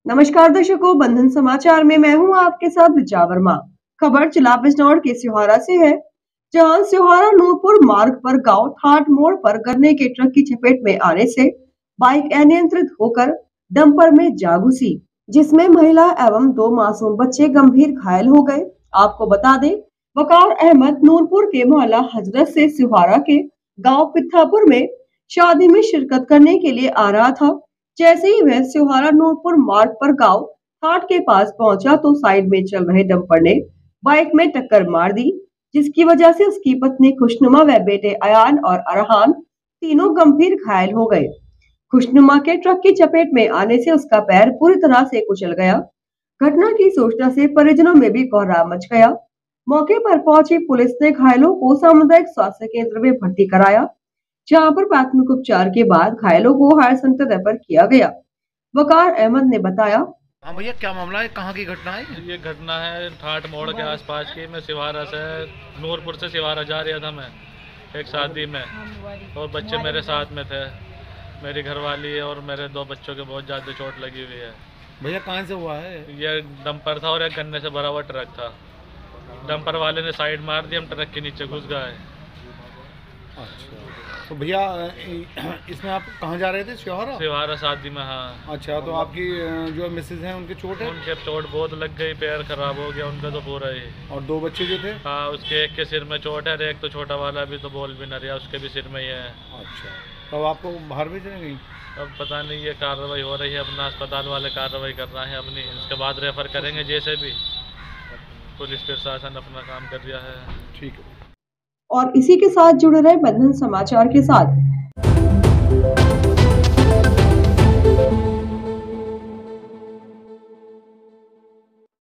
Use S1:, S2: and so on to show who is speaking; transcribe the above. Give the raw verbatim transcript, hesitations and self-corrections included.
S1: नमस्कार दर्शकों, बंधन समाचार में मैं हूं आपके साथ विद्या वर्मा। खबर जिला बिजनौर के सिहारा से है, जहां सिहारा नूरपुर मार्ग पर गांव थाट मोड़ पर गन्ने के ट्रक की चपेट में आने से बाइक अनियंत्रित होकर डंपर में जा घुसी, जिसमें महिला एवं दो मासूम बच्चे गंभीर घायल हो गए। आपको बता दें, वकार अहमद नूरपुर के मोहल्ला हजरत से सिहारा के गाँव पिथापुर में शादी में शिरकत करने के लिए आ रहा था। जैसे ही वह सिहारा नूरपुर मार्ग पर गांव थाट के पास पहुंचा तो साइड में चल रहे डंपर ने बाइक में टक्कर मार दी, जिसकी वजह से उसकी पत्नी खुशनुमा व बेटे अयान और अरहान तीनों गंभीर घायल हो गए। खुशनुमा के ट्रक की चपेट में आने से उसका पैर पूरी तरह से कुचल गया। घटना की सूचना से परिजनों में भी कोहराम मच गया। मौके पर पहुंची पुलिस ने घायलों को सामुदायिक स्वास्थ्य केंद्र में भर्ती कराया, जहां पर प्राथमिक उपचार के बाद घायलों को हायर सेंटर रेफर किया गया। वकार अहमद ने बताया।
S2: हाँ भैया, क्या मामला है, कहाँ की घटना है?
S3: ये घटना है ठाट मोड़ के आसपास की। मैं सिवारा से नूरपुर से सिवारा जा रहा था, मैं एक शादी में, और बच्चे मेरे साथ में थे। मेरी घरवाली और मेरे दो बच्चों के बहुत ज़्यादा चोट लगी हुई है।
S2: भैया कहाँ से हुआ है?
S3: ये डंपर था और एक गन्ने से भरा हुआ ट्रक था। डंपर वाले ने साइड मार दी, हम ट्रक के नीचे घुस गए।
S2: अच्छा, तो भैया इसमें आप कहाँ जा रहे थे? सिवारा?
S3: सिवारा शादी में, हाँ।
S2: अच्छा, तो आपकी जो मिसेज हैं उनकी चोट है?
S3: उनके चोट बहुत लग गई, पैर खराब हो गया उनका तो पूरा ही।
S2: और दो बच्चे जो थे?
S3: हाँ, उसके एक के सिर में चोट है, एक तो छोटा वाला भी तो बोल भी न रहा, उसके भी सिर में ही है।
S2: अच्छा, तो आपको बाहर भेज रहे हैं?
S3: अब पता नहीं, ये कार्रवाई हो रही है, अपना अस्पताल वाले कार्रवाई कर रहे हैं अपनी, इसके बाद रेफर करेंगे। जैसे भी पुलिस प्रशासन अपना काम कर रहा है।
S2: ठीक है।
S1: और इसी के साथ जुड़े रहे बंधन समाचार के साथ।